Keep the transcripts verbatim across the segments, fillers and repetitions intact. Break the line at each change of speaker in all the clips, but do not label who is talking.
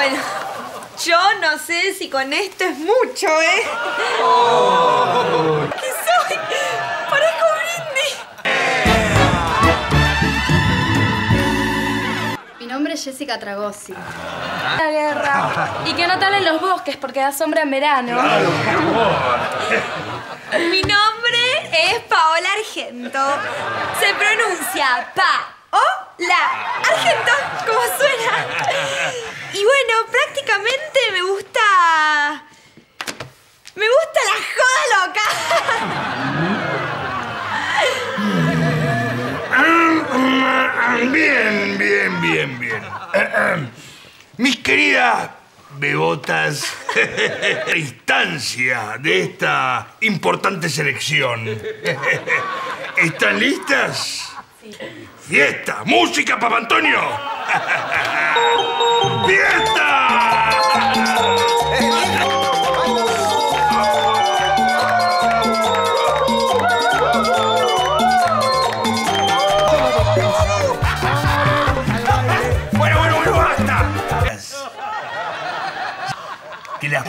Bueno, yo no sé si con esto es mucho, ¿eh?
Oh.
¿Qué soy? Parezco Britney.
Mi nombre es Jessica Tragossi.
La guerra. Y que no talen los bosques porque da sombra en verano.
Claro,
Mi nombre es Paola Argento. Se pronuncia pa o la Argento, como suena. Y bueno, prácticamente me gusta... Me gusta la joda loca.
Bien, bien, bien, bien. Mis queridas bebotas, la instancia de esta importante selección. ¿Están listas? Sí. ¡Fiesta! ¡Música, Papa Antonio! ¡Fiesta! Bueno, bueno, bueno, basta. Que la...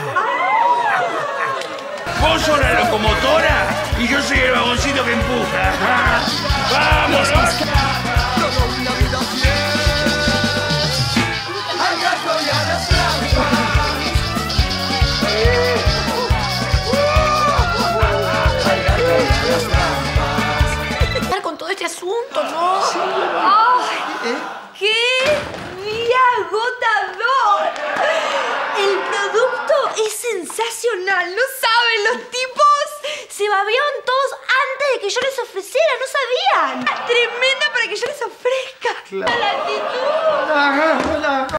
Vos sos la locomotora y yo soy el vagoncito que empuja. ¡Vamos!
Con todo este asunto, ¿no?
Sí. ¡Ay! ¿Eh? ¡Qué día agotador! El producto es sensacional. No saben, los tipos se babearon todos antes de que yo les ofreciera. No sabían. Tremenda para que yo les ofrezca.
Claro.
La actitud.
Ajá.